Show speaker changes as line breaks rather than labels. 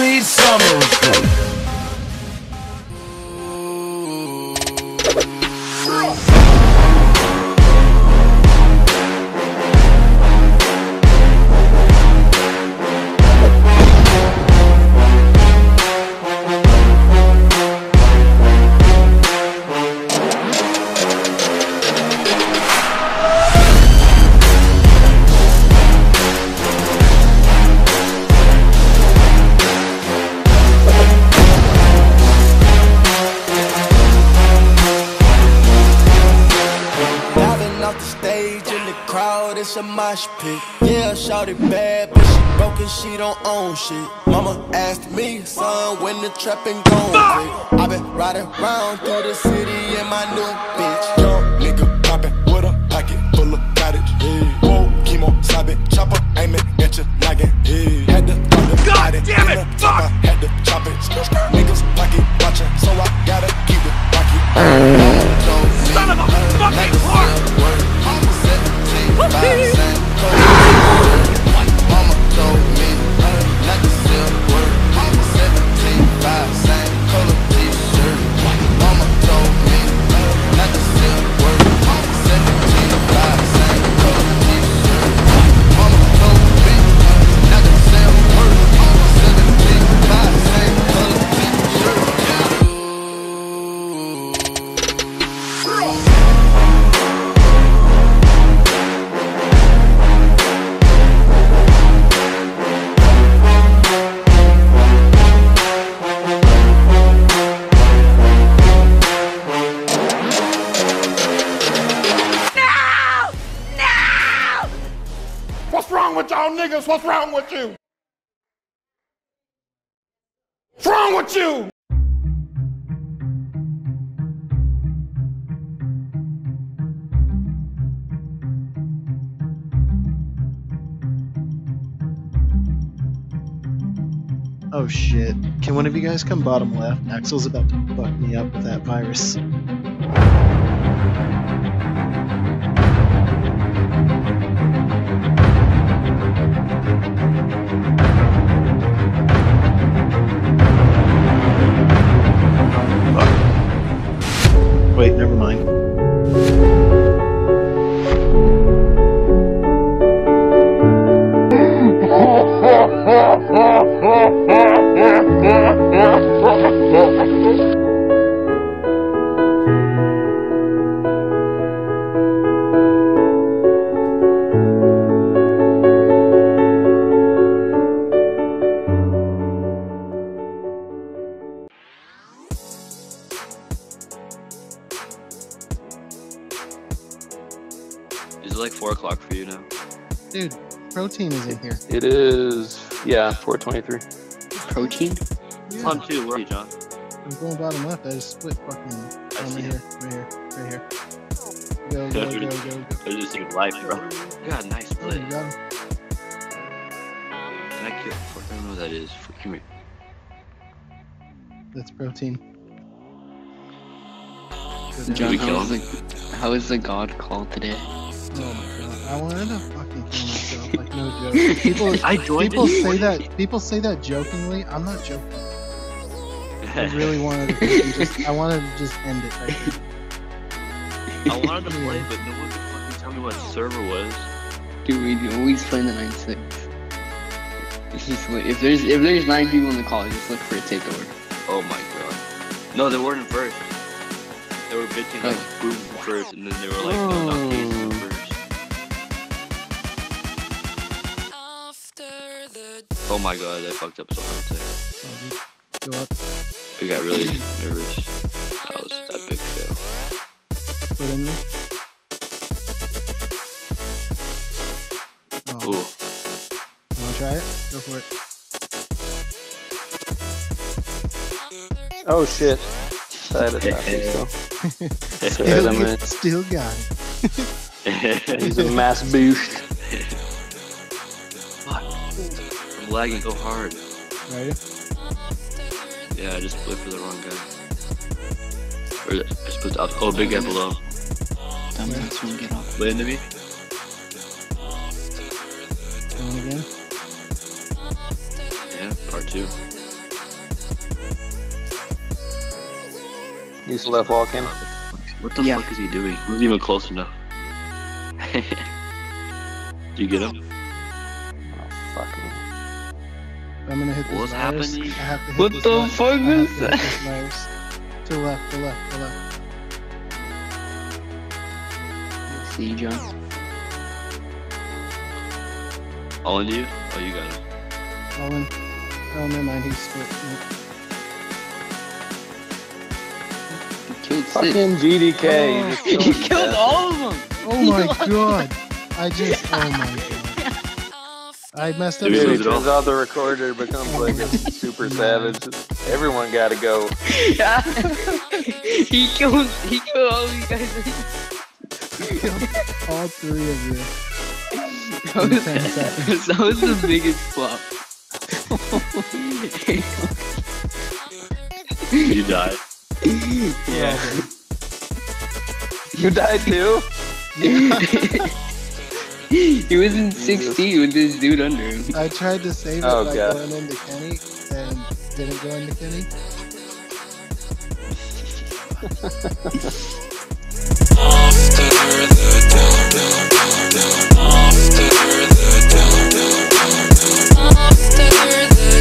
sweet summer.
It's a mosh pit. Yeah, shawty bad, but she broke and she don't own shit. Mama asked me, son, when the trapping gon' quit. I been riding around through the city in my new bitch. Young nigga poppin' with a pocket full of cottage. Whoa, chemo, sobbing, chopper, aiming at your noggin. Had to throw the body in the top, I had to chop it. Niggas pocket watchin', so I gotta keep it rocky.
Son of a fucking whore!
Mama told me not to sell word. 17.5 same color t-shirt. Mama told me not to sell word. 17.5 same color t-shirt. Mama told me not to sell word. 17.5 same color t-shirt.
What's wrong with y'all niggas? What's wrong with you? What's wrong with you?
Oh shit. Can one of you guys come bottom left? Axel's about to fuck me up with that virus. Wait, never mind.
Is it like 4 o'clock for you now?
Dude, protein is in here.
It is, yeah, 4:23.
Protein?
Yeah.
I'm too. Where are you, John?
I'm going bottom left. I just split fucking right here, right here, right here. Go, go, go, go, go.
I was just thinking life, bro. God, nice
Oh,
split.
you got him.
Can I kill? Fuck, I don't know what that is. Come here.
That's protein.
John,
How is the god called today?
Oh my god, I wanted to fucking kill myself, like no joke. People say that jokingly. I'm not joking. I really wanted to I wanted to just end it right here.
I wanted to play, but no one could fucking tell me what server was.
Dude, we always play in the 9-6. It's just like, if there's 9 people in the call, just look for a takeover.
Oh my god. No, they weren't in first. They were bitching like boom first, and then they were like, no, not Casey first. Oh my god, I fucked up so hard today.
Go up.
I got really nervous. That was that big fail.
Put in there. Oh.
Ooh.
You wanna try it? Go for it.
Oh shit. I had it.
Still got it.
He's a mass boost.
Fuck. I'm lagging so hard.
Ready?
Yeah, I just flipped for the wrong guy. Or I supposed to, oh, big guy below.
That's when get off.
Wait into me.
Going again?
Yeah, part 2.
You still left walking?
What the fuck is he doing? He wasn't even close enough. Did you get him?
Oh, fuck me.
I'm gonna hit this
What's
virus.
happening?
I have to hit
What
this
the
virus.
fuck
I have
is
to hit
that?
this virus. To the left, to the left, to the left.
See you, John.
All into you? Oh, you got him.
Owen. Oh, never mind, he's split.
He killed Sid.
Fucking GDK. You just
He
killed
killed
Beth.
all of them.
Oh my god! Oh my god. I messed up.
Dude,
Dude,
Turns
it
it
turns out the recorder becomes like a super savage. Everyone gotta go.
Yeah. he killed all of you guys.
All three of you.
That
In
was,
10 seconds.
that was the biggest flop.
You died.
Yeah. You died too?
He was in 16 with this dude under him.
I tried to save it
Oh,
by
God.
going into Kenny and didn't go into Kenny.
After the